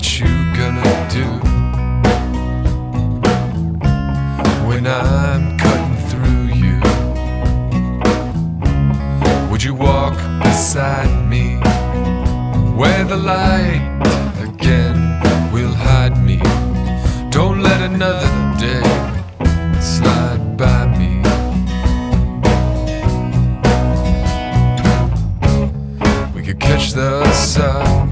What you gonna do when I'm cutting through you? Would you walk beside me where the light again will hide me? Don't let another day slide by me. We could catch the sun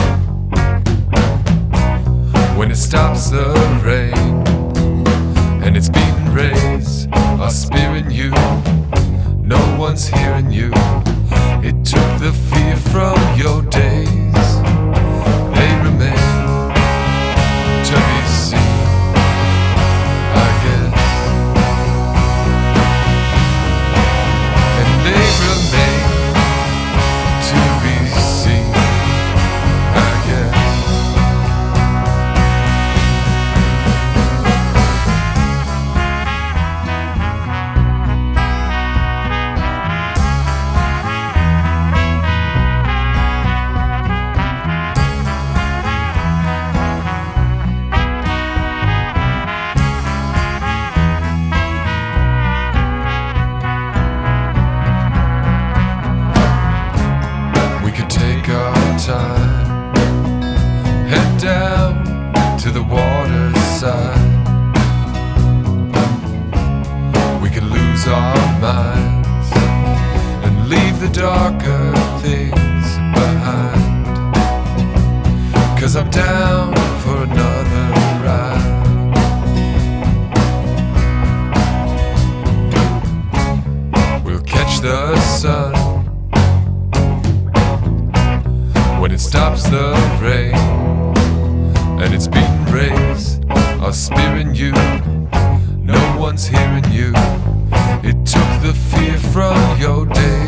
when it stops the rain, and its beating rays are spearing you. No one's hearing you. It took the fear from your days. They remain to be seen, I guess. And they remain to be seen, I guess. Time, head down to the waterside. We could lose our minds and leave the darker things behind. 'Cause I'm down for another ride. We'll catch the sun when it stops the rain, and its beating rays are spearing you. No one's hearing you. It took the fear from your day.